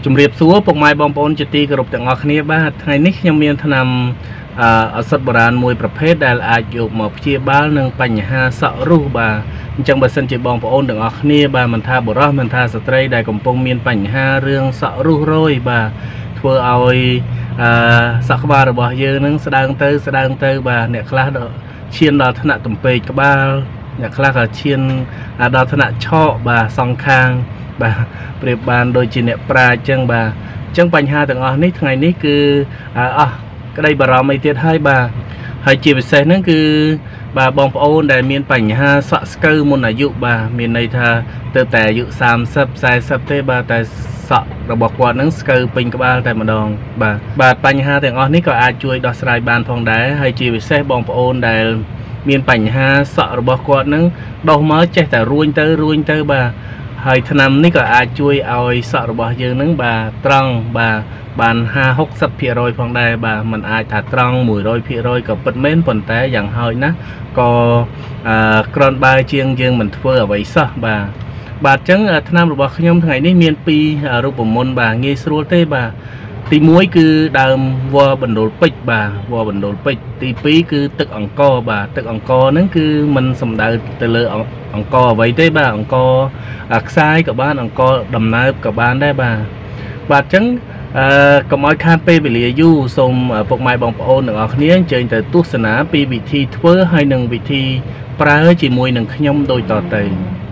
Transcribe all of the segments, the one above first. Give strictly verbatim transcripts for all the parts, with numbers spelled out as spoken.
ជំរាបសួរពុកម៉ែបងប្អូនជាទីគោរពទាំងអស់គ្នាបាទថ្ងៃនេះខ្ញុំមានថ្នាំអសត់បុរាណមួយប្រភេទដែលអាចយកមកព្យាបាលនឹងបញ្ហាសក់រុះបាទអញ្ចឹងបើសិនជាបងប្អូនទាំងអស់គ្នាបាទមិនថាបុរសមិនថាស្ត្រីដែលកំពុងមានបញ្ហារឿងសក់រុះរយបាទធ្វើឲ្យសក់ក្បាលរបស់យើងនឹងស្ដើងទៅស្ដើងទៅបាទអ្នកខ្លះឈានដល់ថ្នាក់ទំពេកក្បាលអ្នកខ្លះក៏ឈានដល់ថ្នាក់ឆក់បាទសងខាងបាទប្រៀបបានដូចជាអ្នកប្រាជ្ញអញ្ចឹងបាទអញ្ចឹងបញ្ហាទាំងអស់នេះថ្ងៃនេះគឺអស់ក្តីបារម្ភអីទៀតហើយបាទហើយជាពិសេសហ្នឹងគឺបាទបងប្អូនដែលមានបញ្ហាសក់ស្កូវមុនអាយុបាទមានន័យថាទៅតែអាយុសាមសិប សាយសិបទេបាទតែសក់របស់គាត់ហ្នឹងស្កូវពេញក្បាលតែម្ដងបាទបាទបញ្ហាទាំងអស់នេះក៏អាចជួយដោះស្រាយបានផងដែរហើយជាពិសេសបងប្អូនដែលមានបញ្ហាសក់របស់គាត់ហ្នឹងដោះមកចេះតែរួញទៅរួញទៅបាទហើយថ្នាំនេះក៏អាចជួយឲ្យសក់របស់យើងនឹងបាទត្រង់បាទបានห้า หกสิบភាគរយផងដែរបាទมันអាចថាត្រង់មួយរយភាគរយក៏ពិតមែនប៉ុន្តែយ៉ាងហោចណាស់ក៏ក្រនបើជាងយើងមិនធ្វើអ្វីសោះបាទបាទអញ្ចឹងថ្នាំរបស់ខ្ញុំថ្ងៃនេះមានពីររូបមន្តបាទងាយស្រួលទេបាទទីមួយគឺដើមវល្លិបណ្ដូលពេជ្របាទវល្លិបណ្ដូលពេជ្រទីពីរគឺទឹកអង្ករបាទទឹកអង្ករហ្នឹងគឺมันសំដៅទៅលើអង្ករអ្វីទេបាទអង្ករខ្សាយក៏បានអង្ករដំណើបក៏បានដែរបាទបាទអញ្ចឹងអឺកុំឲ្យខាតពេលវេលាយូរសូមពុកម៉ែបងប្អូនទាំងអស់គ្នាអញ្ជើញទៅទស្សនាពីវិធីធ្វើហើយនិងវិធីប្រើជាមួយនឹងខ្ញុំដូចតទៅ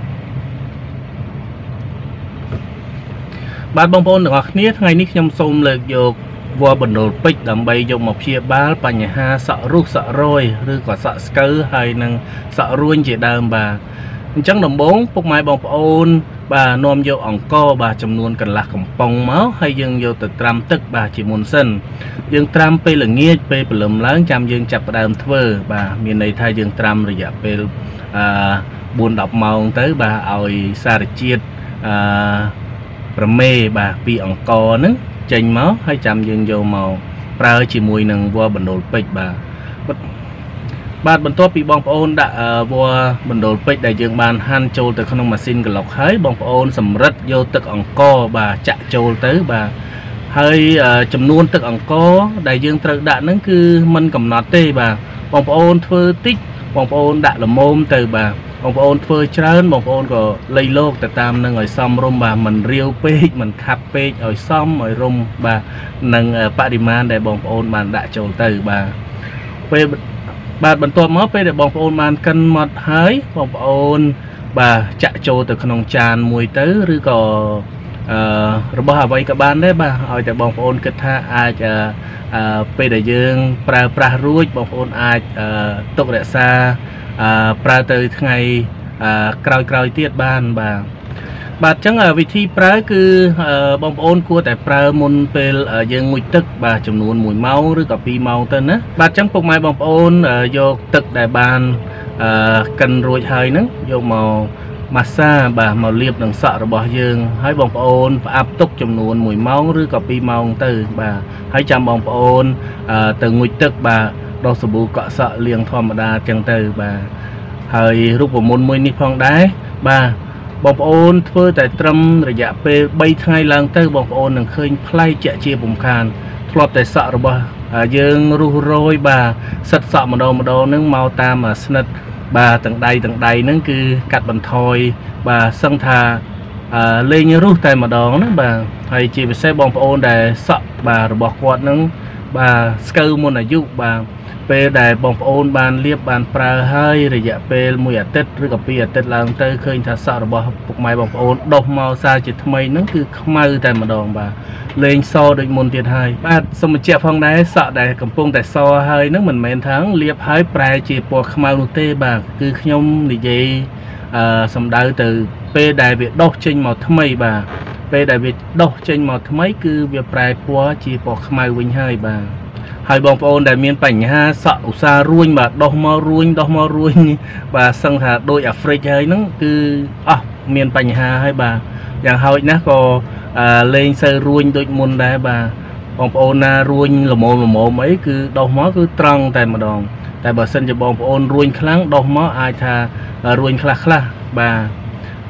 បាទបងប្អូនទាំងអស់គ្នាថ្ងៃនេះខ្ញុំសូមលើកយកវល្លិបណ្ដូលពេជ្រដើម្បីយកមកព្យាបាលបញ្ហាសក់រុះសក់រយឬក៏សក់ស្កូវហើយនិងសក់រួញជាដើមបាទអញ្ចឹងដំបូងពុកម៉ែបងប្អូនបាទនាំយកអង្ករបាទចំនួនកន្លះកំប៉ុងមកហើយយើងយកទៅត្រាំទឹកបាទជាមុនសិនយើងត្រាំពេលល្ងាចពេលព្រលឹមឡើងចាំយើងចាប់ផ្ដើមធ្វើបាទមានន័យថាយើងត្រាំរយៈពេលអឺបួន ដប់ម៉ោងទៅបាទឲ្យសារជាតិអឺប្រមេបាទពីអង្ករហ្នឹងចេញមកហើយចាំយើងយកមកប្រើជាមួយនឹងវល្លិបណ្ដូលពេជ្របាទបាទបន្ទាប់ពីបងប្អូនដាក់វល្លិបណ្ដូលពេជ្រដែលយើងបានហាន់ចូលទៅក្នុងម៉ាស៊ីនក្លុកហើយបងប្អូនសម្រិតយកទឹកអង្ករបាទចាក់ចូលទៅបាទហើយចំនួនទឹកអង្ករដែលយើងត្រូវដាក់ហ្នឹងគឺមិនកំណត់ទេបាទបងប្អូនធ្វើតិចបងប្អូនដាក់ល្មមទៅបាទបងប្អូនធ្វើច្រើនបងប្អូនក៏លៃលោកទៅតាមនឹងឲ្យសមរម្យបាទមិនរាវពេកមិនខាប់ពេកឲ្យសមឲ្យរម្យបាទនឹងបរិមាណដែលបងប្អូនបានដាក់ចូលទៅបាទពេលបាទបន្ទាប់មកពេលដែលបងប្អូនបានកិនម៉ត់ហើយបងប្អូនបាទចាក់ចូលទៅក្នុងចានមួយទៅឬក៏អឺរបស់អ្វីក៏បានដែរបាទឲ្យតែបងប្អូនគិតថាអាចអឺពេលដែលយើងប្រើប្រាស់រួចបងប្អូនអាចទុករក្សាអឺប្រើទៅថ្ងៃក្រោយក្រោយទៀតបានបាទបាទអញ្ចឹងវិធីប្រើគឺបងប្អូនគួរតែប្រើមុនពេលយើងងូតទឹកបាទចំនួនមួយម៉ោងឬក៏ពីរម៉ោងទៅណាបាទអញ្ចឹងពុកម៉ែបងប្អូនយកទឹកដែលបានកិនរួចហើយហ្នឹងយកមកម៉ាស្សាបាទមកលាបនឹងសក់របស់យើងហើយបងប្អូនផ្អាប់ទុកចំនួនមួយម៉ោងឬក៏ពីរម៉ោងទៅបាទហើយចាំបងប្អូនទៅងូតទឹកបាទដោះសាប៊ូកក់សក់លាងធម្មតាអញ្ចឹងទៅបាទហើយរូបមន្តមួយនេះផងដែរបាទបងប្អូនធ្វើតែត្រឹមរយៈពេលបីថ្ងៃឡើងទៅបងប្អូននឹងឃើញប្លែកជាជាពំខានធ្លាប់តែសក់របស់យើងរុះរយបាទសិតសក់ម្ដងម្ដងហ្នឹងមកតាមស្និតបាទទាំងដៃទាំងដៃហ្នឹងគឺកាត់បន្ថយបាទសឹងថាលេងរុះតែម្ដងណាបាទហើយជាពិសេសបងប្អូនដែលសក់បាទរបស់គាត់ហ្នឹងបាទស្កូវមុនអាយុបាទពេលដែលបងប្អូនបានលាបបានប្រើហើយរយៈពេលមួយអាទិត្យឬក៏ពីរអាទិត្យឡើងទៅឃើញថាសក់របស់ពុកម៉ែបងប្អូនដុះមកសារជាថ្មីហ្នឹងគឺខ្មៅតែម្ដងបាទលេងសដូចមុនទៀតហើយបាទសូមបញ្ជាក់ផងដែរសក់ដែលកំពុងតែសហើយហ្នឹងមិនមែនថាលាបហើយប្រែជាពណ៌ខ្មៅនោះទេបាទគឺខ្ញុំនិយាយអឺសំដៅទៅពេលដែលវាដុះចេញមកថ្មីបាទពេលដែលវាដុះចេញមកថ្មីគឺវាប្រែពណ៌ជាពណ៌ខ្មៅវិញហើយបាទហើយបងប្អូនដែលមានបញ្ហាសក់ឧស្សាហ៍រួញបាទដុះមករួញដុះមករួញបាទសឹងថាដូចអាហ្វ្រិកហើយហ្នឹងគឺអស់មានបញ្ហាហើយបាទយ៉ាងហោចណាស់ក៏លេងសូវរួញដូចមុនដែរបាទបងប្អូនណារួញល្មមល្មមអីគឺដុះមកគឺត្រង់តែម្ដងតែបើសិនជាបងប្អូនរួញខ្លាំងដុះមកអាចថារួញខ្លះខ្លះបាទ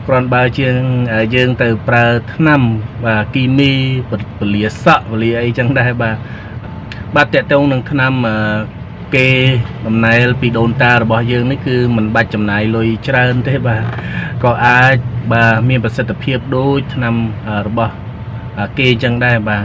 còn bao chương dương từ pra năm và kimi vật lý sợ vật lý ấy chẳng đây bà bà tẹt trong nâng năm mà kê năm nay bị đồn ta rồi bao dương đấy cứ mình bạch chấm này lôi trơn thế bà có ai bà miền bắc tập hiệp đôi năm rồi bao kê chẳng đây bà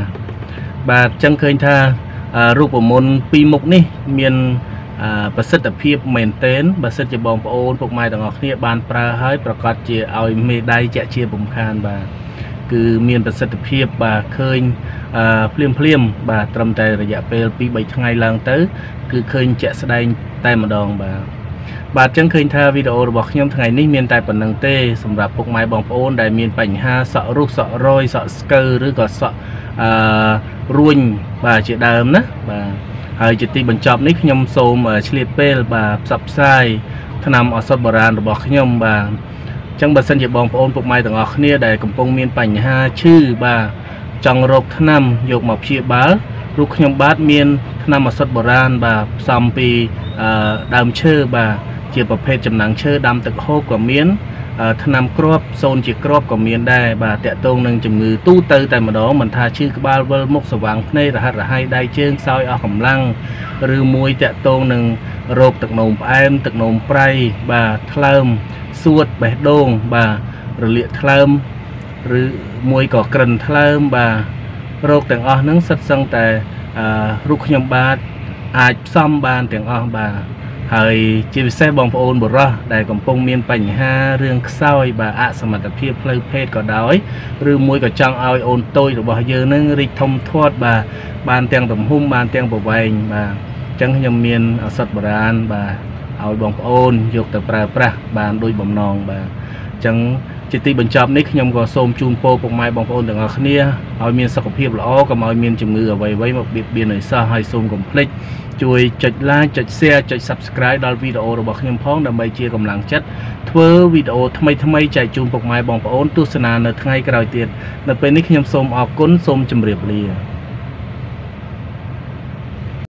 bà chẳng khơi thaรูปมนปีมุกนี่มีนประสิทธิภาพเหมือนเต้นประสิทธิบองปอนพวกไม้ต่างๆเนี่ยบานปลาให้ประกาศเจเอาไม่ได้จะเชียร์ผมคานบ่าคือมีนประสิทธิภาพบ่าเคยเพลียมเพลียมบ่าตรำใจระยะเปลปีใบทั้งไงลังเต๋อคือเคยจะแสดงใต้มาดองบ่าบาดจังเคยท่าวิดีโอบอกย้ำทั้งไงนี่มีนใต้ปนังเต้สำหรับพวกไม้บองปอนได้มีนปัญหาสะรุกสะรอยสะสเกอร์หรือก็สะรุ่นบ่าเจดามนะบ่าหายจิตติบรรจบนี้ขยมโสมเฉลี่ยเปลบ่าสับไส้ทนำอสบโบราณบอกขยมบ่าจังบัดสัญญาบองปอนพวกไม้ต่างออกเนี่ยได้กำปงมีนปัญหาชื่อบ่าจังรกทนำยกหมอบเชียบาลลูกขยมบาดมีนทนำอสบโบราณบ่าซัมปีดามเชื่อบ่าเจียประเภทจำหนังเชื่อดำตะโคกกับมีนทนำครอบโซนจีครอบกับมีนได้บ่าแตะตรงหนึ่งจมือตู้เตยแต่มาดองมันทาชื่อกบาลเวลมุกสว่างในรหัสรหัสได้เชิงซอยเอาขำลังหรือมวยแตะตรงหนึ่งโรคตึกนมแอมตึกนมไพรบ่าเคลิ้มสวดแบบโด่งบ่าหรือเลี้ยเคลิ้มหรือมวยก่อกระนเคลิ้มบ่าโรคแต่งอ้อนั้นสัดสังแต่รูขยมบาดอาจซ่อมบานแต่งอ้อบ่าหายจีวิเซบองโอนบุรอได้กำปงมีนปัญหาเรื่องเศร้าบ่าอะสมรรถเพียบเพลเพศก็ได้หรือมวยก็จังเอาโอนโตยหรือบ่เยอะนึงริทมทอดบ่าบานเตียงต่ำหุ่มบานเตียงบ่ใบบ่าจังยมมีนสัตว์โบราณบ่าเอาบองโอนยกแต่ปลาปลาบานโดยบ่มนองบ่าจังจิตติบรรจบนี้ขยมก็โสมจูนโปปกไม้บองโอนต่างๆเนี่ยเอามีนสักเพียบละอ้อกับเอามีนจมือเอาไว้ไว้มาเบียดเบียนหน่อยซะให้โสมกับเพล ช่วยจดไลค์จดแชร์จด ซับสไครบ์ ដល់វីដេអូរបស់ខ្ញុំផងដើម្បីជាកម្លាំងចិត្តធ្វើវីដេអូថ្មីថ្មីចែកជូនពុកម៉ែបងប្អូនទស្សនានៅថ្ងៃក្រោយទៀតនៅពេលនេះខ្ញុំសូមអរគុណសូមជម្រាបលា